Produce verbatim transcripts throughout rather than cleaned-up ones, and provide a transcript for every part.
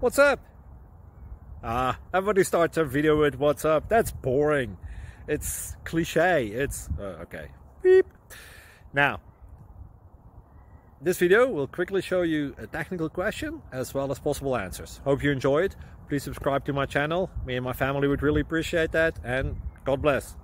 What's up? Ah, everybody starts a video with what's up. That's boring. It's cliche. It's uh, okay. Beep. Now, this video will quickly show you a technical question as well as possible answers. Hope you enjoy it. Please subscribe to my channel. Me and my family would really appreciate that, and God bless.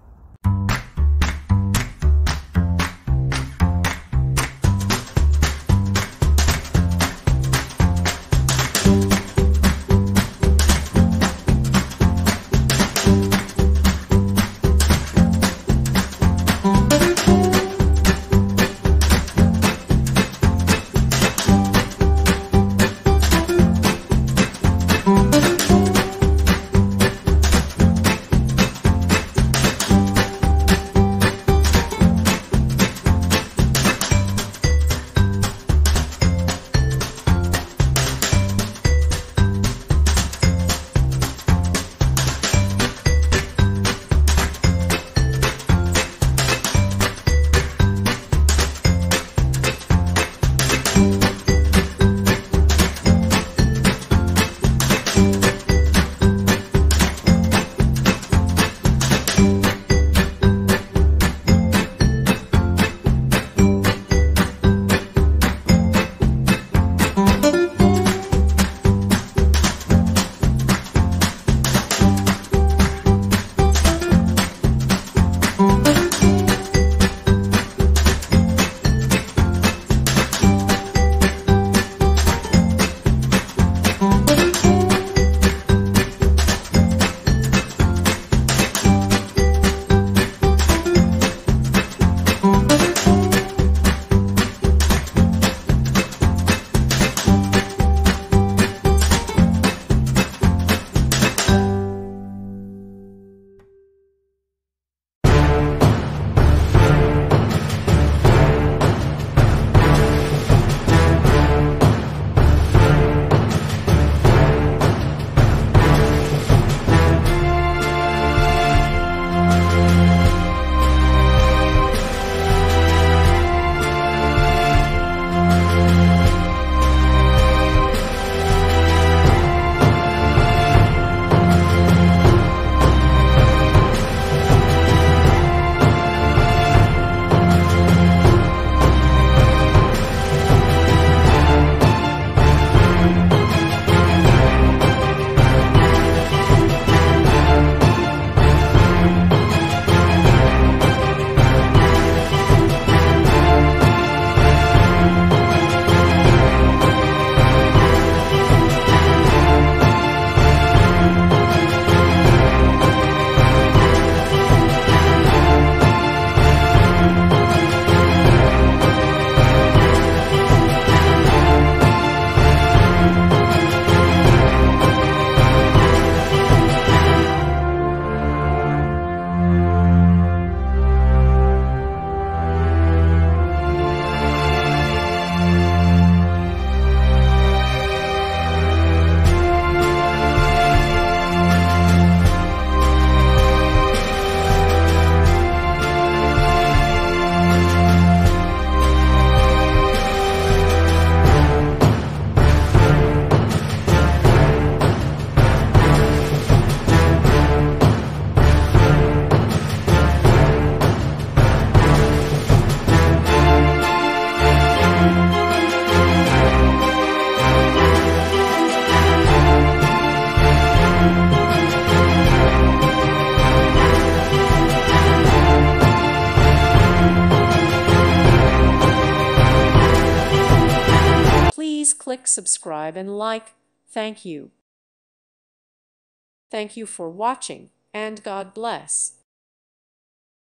Please click subscribe and like. Thank you. Thank you for watching, and God bless.